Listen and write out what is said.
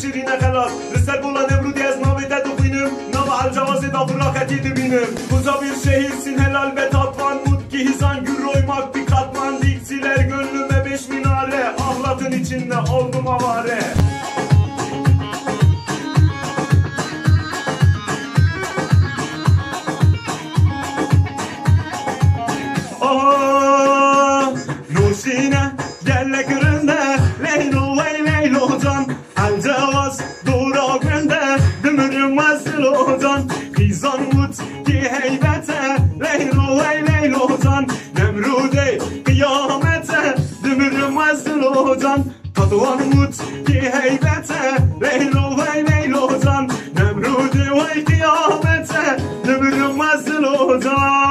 شیرینه خلاص لسر بولا نمرودی از نامیده دخوینم نام الجوازی da fıraketi dibinem Buza bir şehirsin helal ve tatvan Mut ki hizan gür oymak bir katman Diksiler gönlüme 5 minare Ahlatın içinde oldum avare Nusine gelle kırında Leylo vey leylo can Alcavaz dura günde Dümürüm vazilo can Hizan mut ki heybete Leylo vey leylo can Nemrude kıyamete Dümürüm vazilo can Tatuan mut ki heybete Leylo vey leylo can Nemrude vey kıyamete Dümürüm vazilo can